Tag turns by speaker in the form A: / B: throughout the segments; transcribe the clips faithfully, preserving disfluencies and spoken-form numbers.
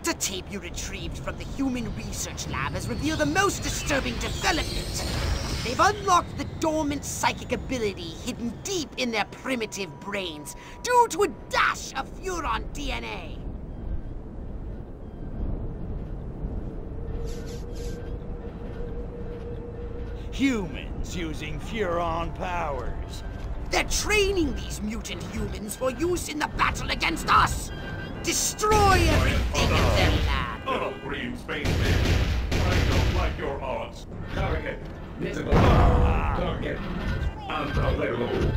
A: data tape you retrieved from the Human Research Lab has revealed the most disturbing development. They've unlocked the dormant psychic ability hidden deep in their primitive brains due to a dash of Furon D N A.
B: Humans using Furon powers.
A: They're training these mutant humans for use in the battle against us! Destroy everything in their lab!
C: Little green spaceman, I don't like your odds. Target, visible. Target, unavailable.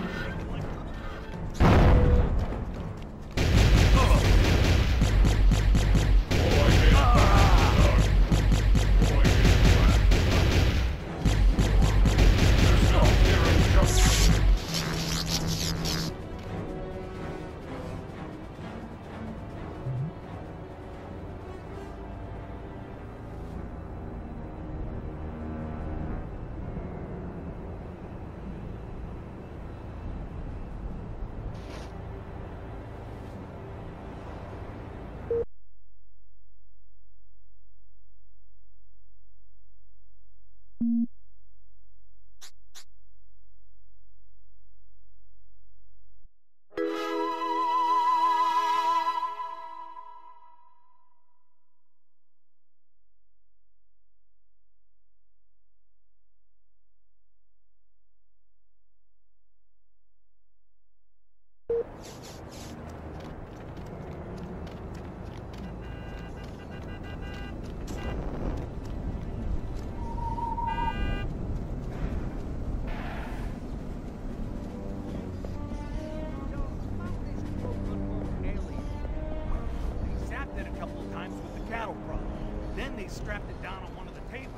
D: Strapped it down on one of the tables.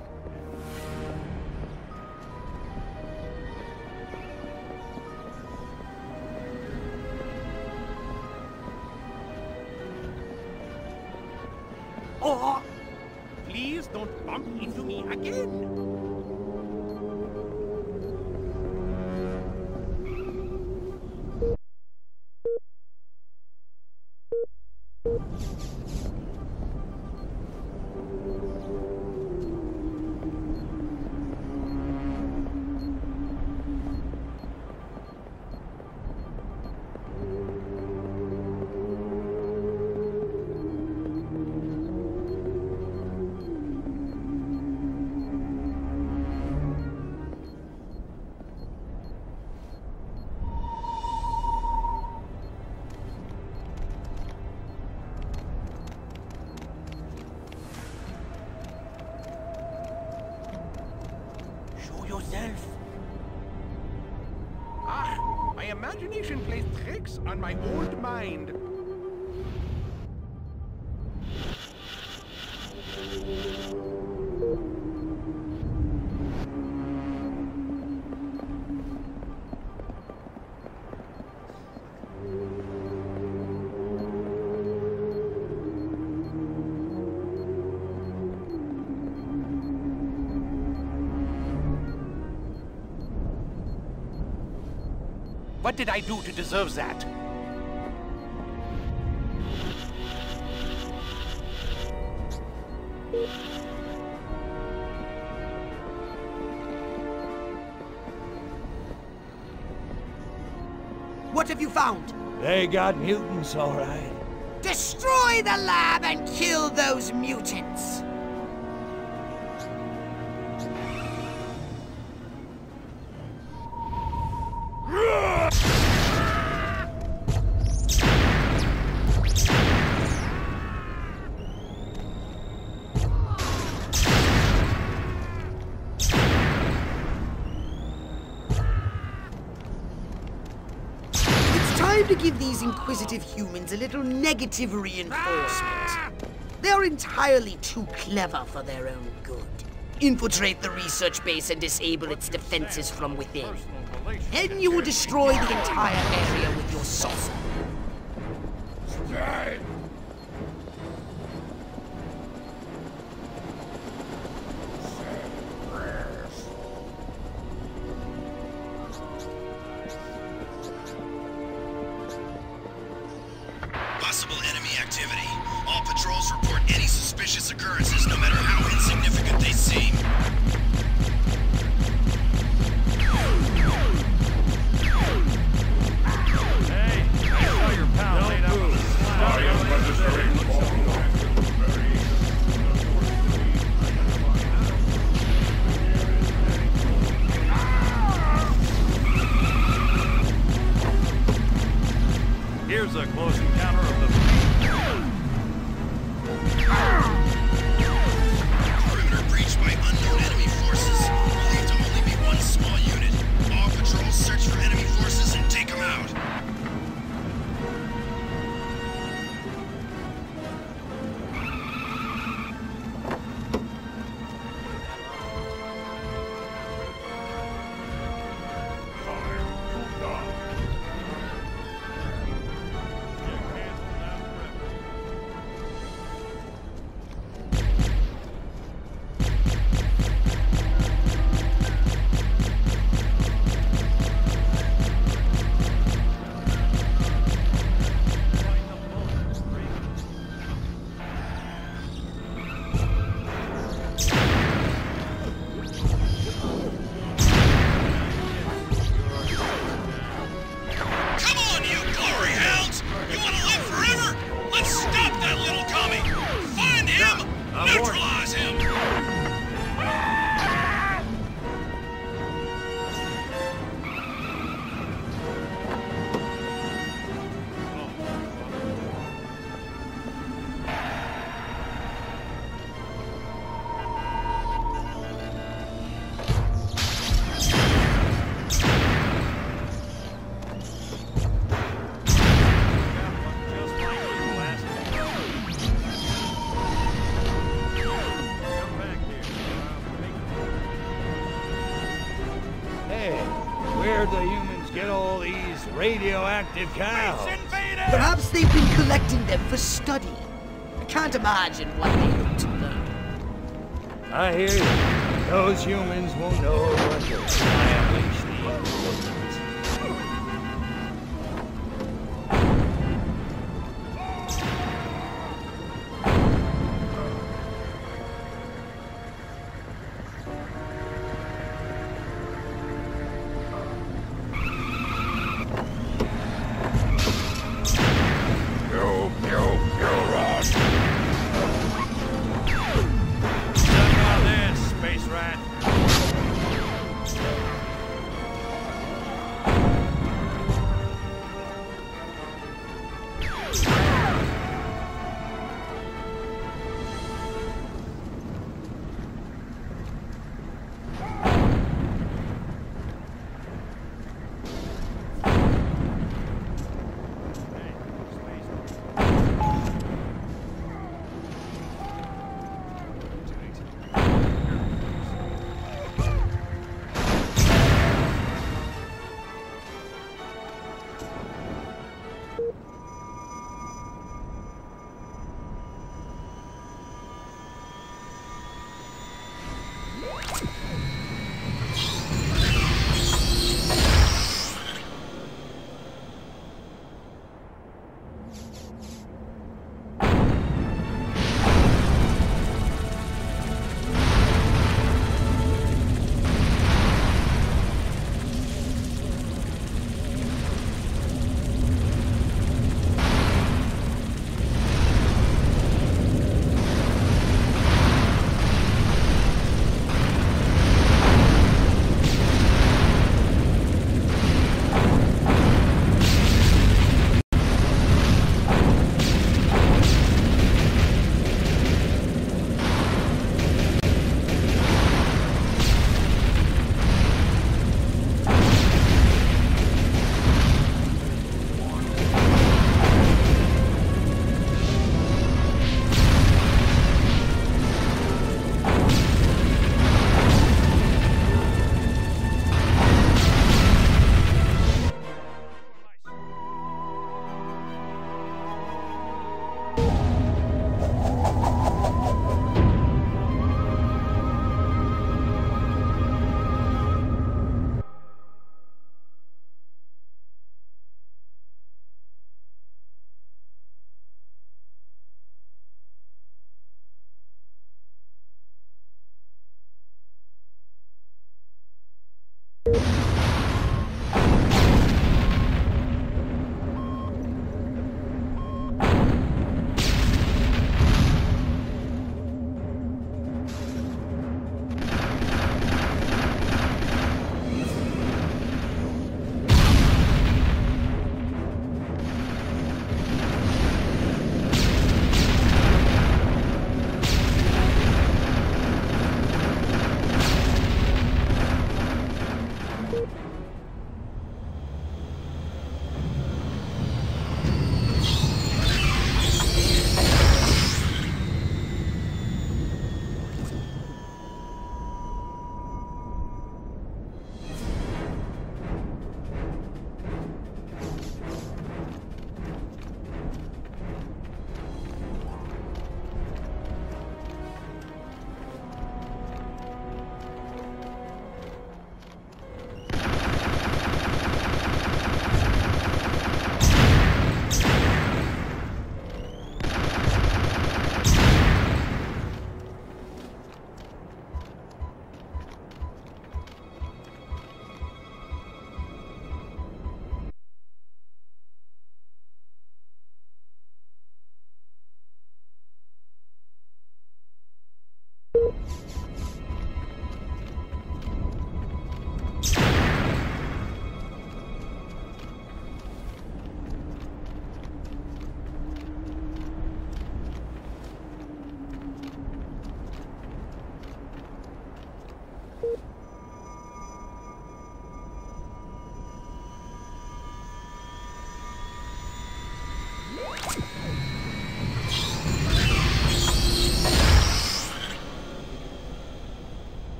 D: Oh! Please don't bump into me again!
A: Yourself.
D: Ah, my imagination plays tricks on my old mind. What did I do to deserve that?
A: What have you found?
B: They got mutants, all right.
A: Destroy the lab and kill those mutants! Time to give these inquisitive humans a little negative reinforcement. They're entirely too clever for their own good. Infiltrate the research base and disable its defenses from within. Then you will destroy the entire area with your saucer.
E: Possible enemy activity. All patrols report any suspicious occurrences, no matter how insignificant they seem.
F: Hey, I saw your pal laid out on the slab.
C: I am registering all
F: Here's a close encounter of the...
E: Perimeter breached by unknown enemy forces. Believed to only be one small unit. All patrols search for enemy forces and take them out. Neutralize him!
B: Where'd the humans get all these radioactive cows?
A: Perhaps they've been collecting them for study. I can't imagine what they hope to learn.
B: I hear you. Those humans won't know what to establish the importance.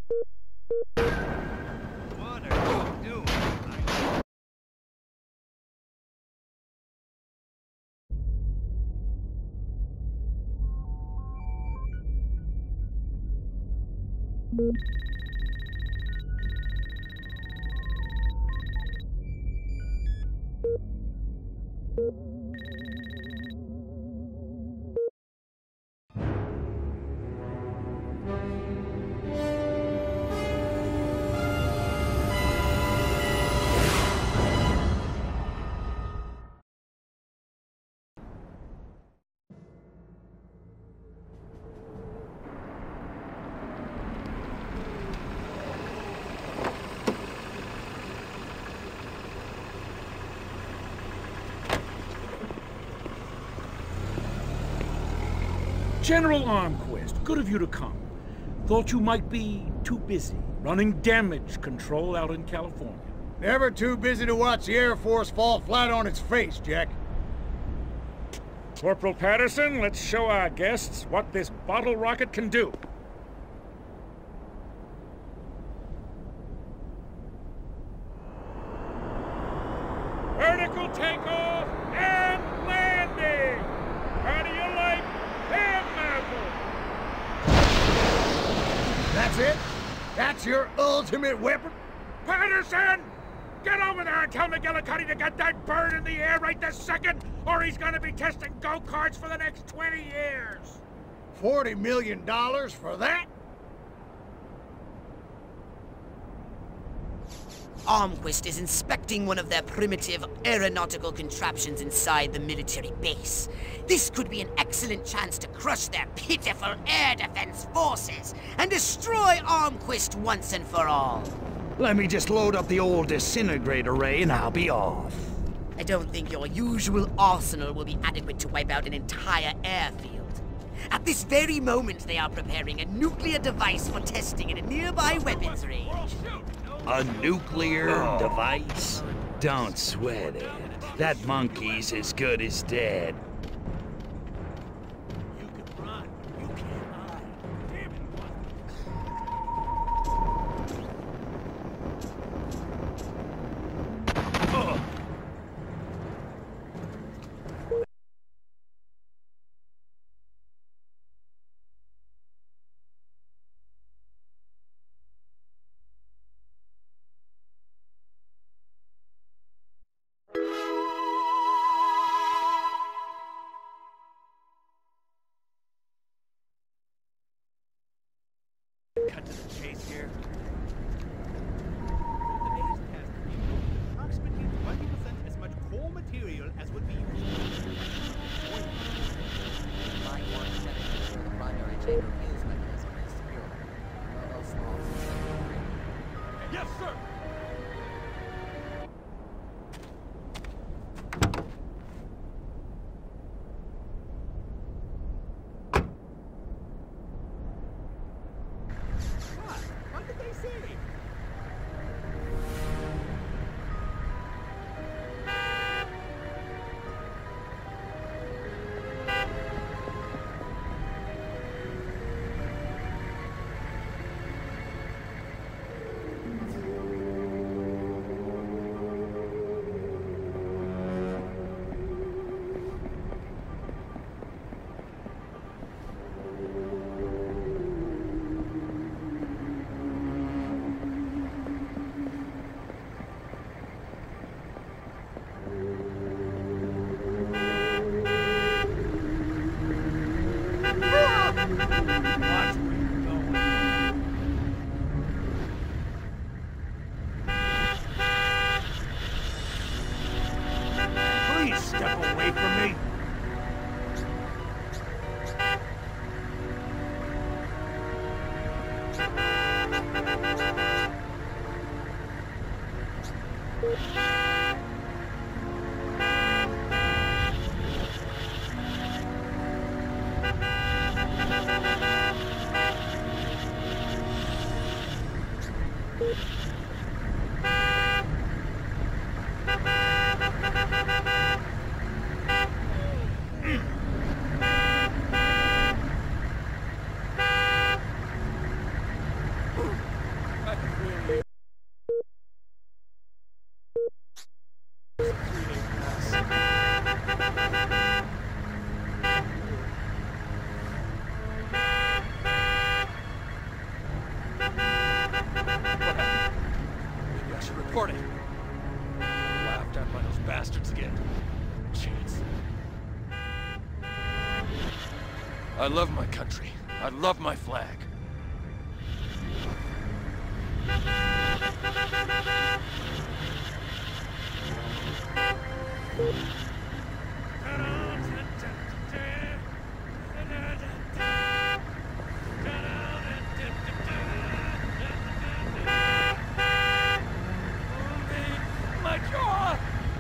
B: What are you doing?
G: General Armquist, good of you to come. Thought you might be too busy running damage control out in California.
B: Never too busy to watch the Air Force fall flat on its face, Jack.
G: Corporal Patterson, let's show our guests what this bottle rocket can do. Vertical takeoff and landing! How do you like that, Malcolm?
B: That's it? That's your ultimate weapon?
G: Patterson! Get over there and tell McGillicuddy to get that bird in the air right this second, or he's gonna be testing go-karts for the next twenty years!
B: Forty million dollars for that?
A: Armquist is inspecting one of their primitive aeronautical contraptions inside the military base. This could be an excellent chance to crush their pitiful air defense forces and destroy Armquist once and for all.
H: Let me just load up the old disintegrator ray and I'll be off.
A: I don't think your usual arsenal will be adequate to wipe out an entire airfield. At this very moment, they are preparing a nuclear device for testing in a nearby weapons range.
H: A nuclear device? Don't sweat it. That monkey's as good as dead.
D: You can run, you can't hide. Damn it, cut to the chase here. Today's test revealed approximately twenty percent as much core material as would be used.
I: My one seven the primary chamber fuse mechanism is secure. Although small system.
D: Yes, sir! What? What did they say? Watch where you're going.
B: Please step away from me.
F: Report it. Laughed at by those bastards again. Chance. I love my country. I love my flag.
G: My jaw!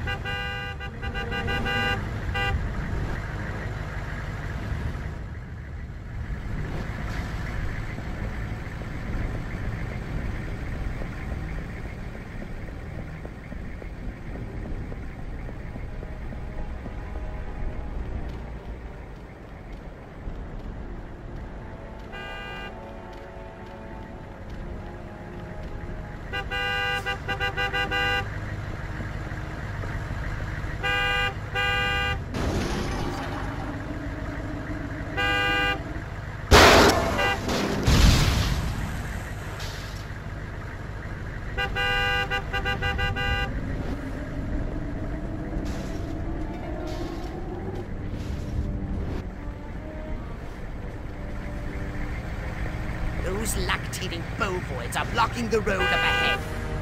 A: Those lactating bovoids are blocking the road up ahead.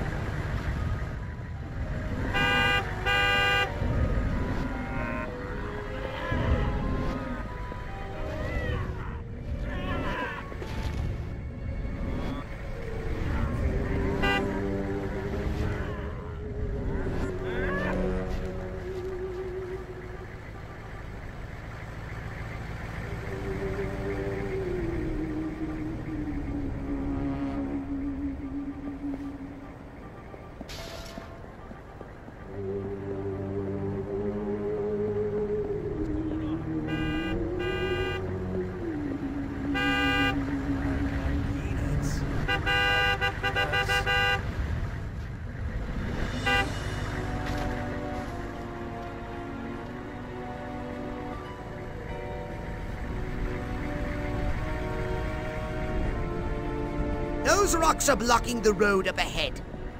A: Those rocks are blocking the road up ahead.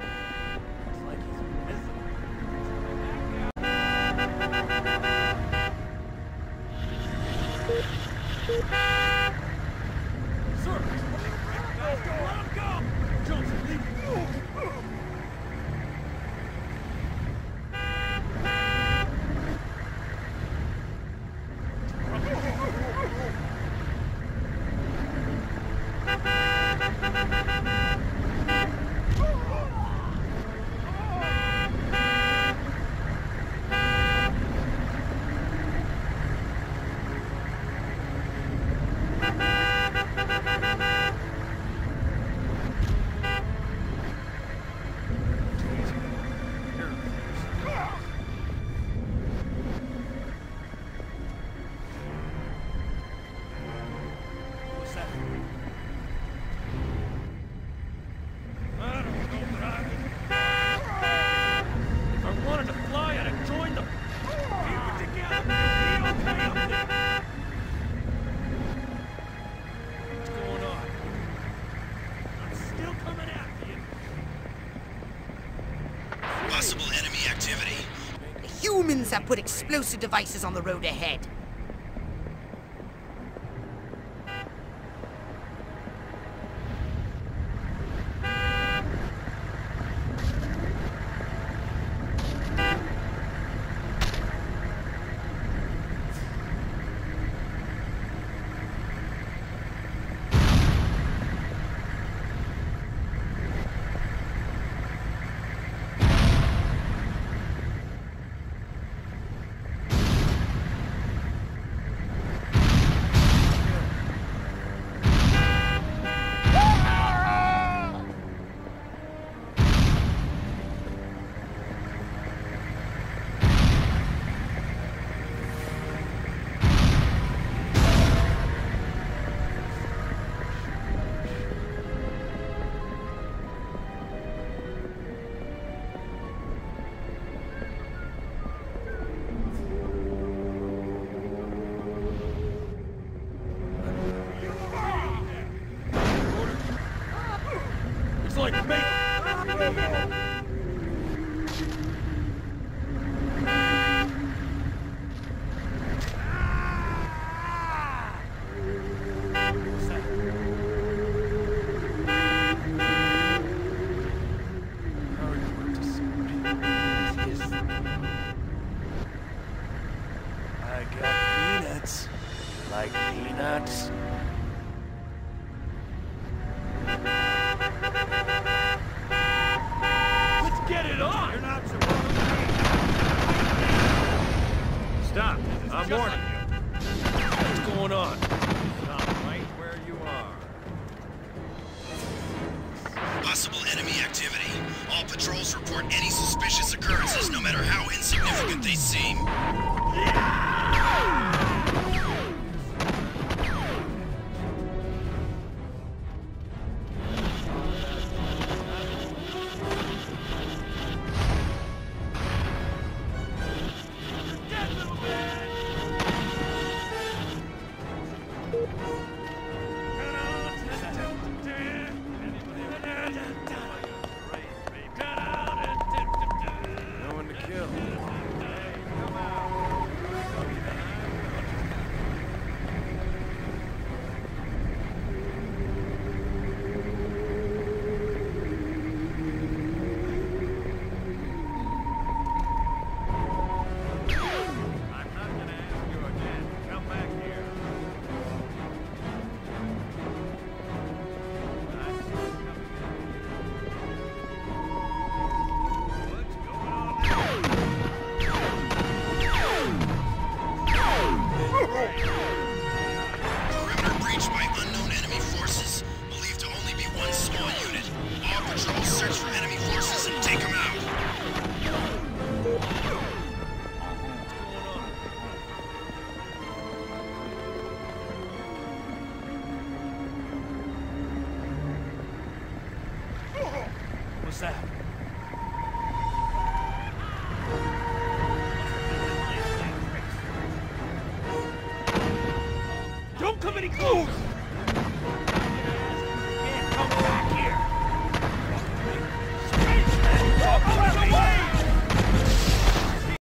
E: Possible enemy activity.
A: The humans have put explosive devices on the road ahead.
F: It's like bait. I'm warning you. What's going on? Stop right where you are.
E: Possible enemy activity. All patrols report any suspicious occurrences, no matter how insignificant they seem.
F: No one to kill. I'm not gonna ask you again. Come back here. What's going on?
E: Perimeter breached by unknown enemy forces. Believed to only be one small unit. All patrols search for enemy forces and take them out.
F: What's that? Don't come any closer!